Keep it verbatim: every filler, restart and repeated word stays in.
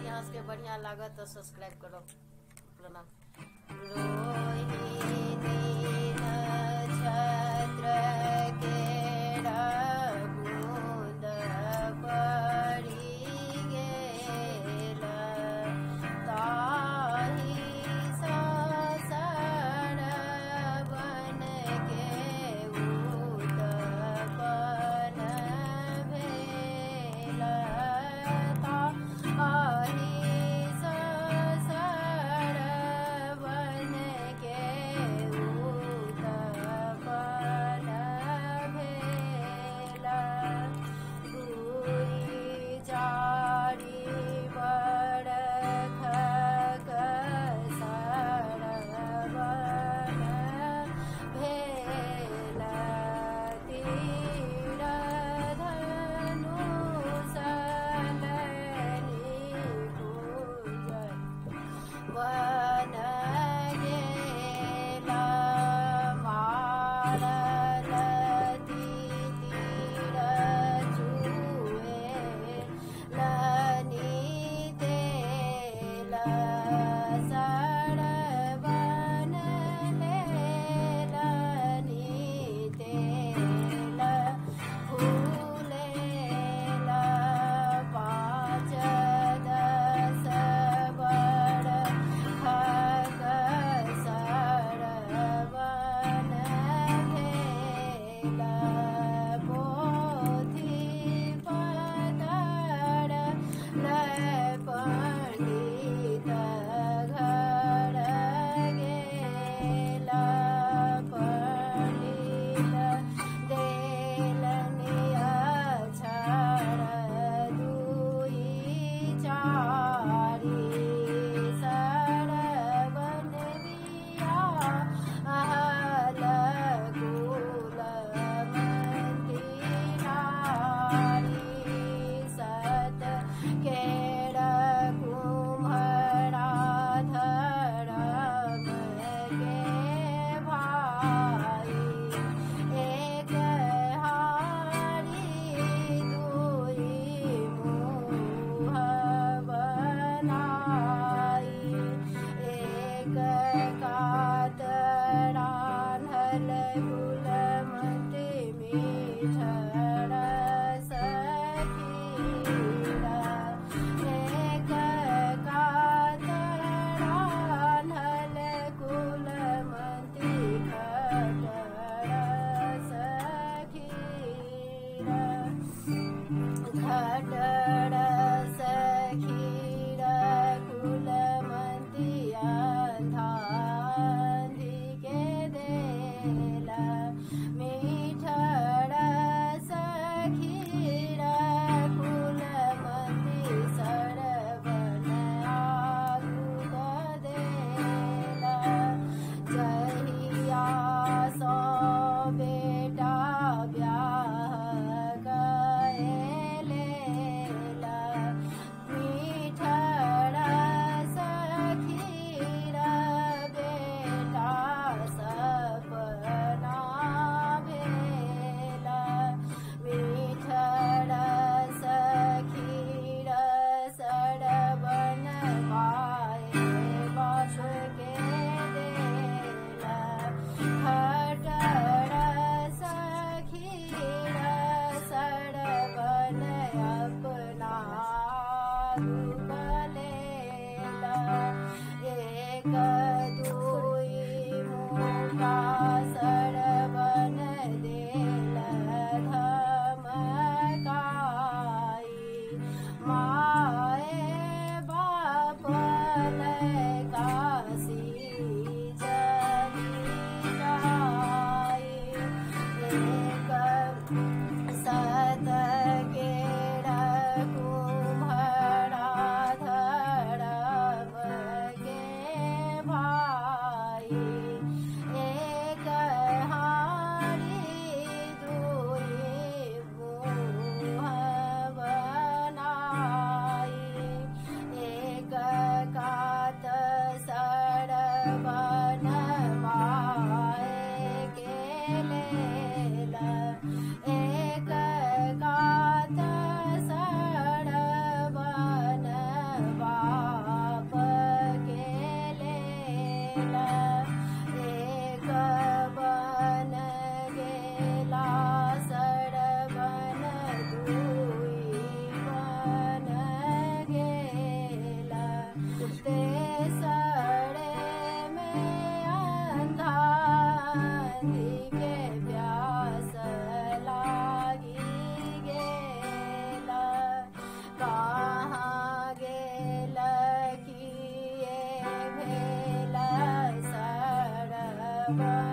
यहाँ के बढ़िया लागत तो सब्सक्राइब करो। प्रणाम। रोहिणी नक्षत्र केरा बूंद पड़ी गेला, ताहि ससर बन के उत्पन्न भेला, ताहि ससर बन के उत्पन्न भेला। दुई चारि बरख कसर बन भेला, तीर धनुष लनि पूजन वन गेला, मारल तीर जुए लनि तेल, सरवन लेलनि तेल, फूलेल पाँच दस बरख कसर बन भेला, पोथी पतर लय पंडित घर गेला, पंडित देलनि अक्षर दुई चारि, सरवन बियाहल कुलमति नारी, सत केर कुम्हरा धर्म के भाई, एक हारी दुई मुँह बनाई, एक कात रान्हल कुलमति मीठर सखीरा, एक कात रान्हल कुलमति खटर सखीरा, खटर सखीरा कुलमति अंधांधी के देला, मीठर सखीरा कुलमति सरवन आगू देला, जहिया सो बेटा ब्याह कएलेला, मीठर सखीरा बेटा सपना भेला, मीठर सखीरा सरवन पाए बास के देला, खटर सखीरा सरवन अपना रूप लेला, एक दुई मुका सरवन देल धमकाई, माए बाप काशी जनी जाई, एक सत केर कुम्हरा धर्म के भाई, एक हारी दुई मुँह बनाई, एक कात सरवन माए के लेला, एक कात सरवन bye.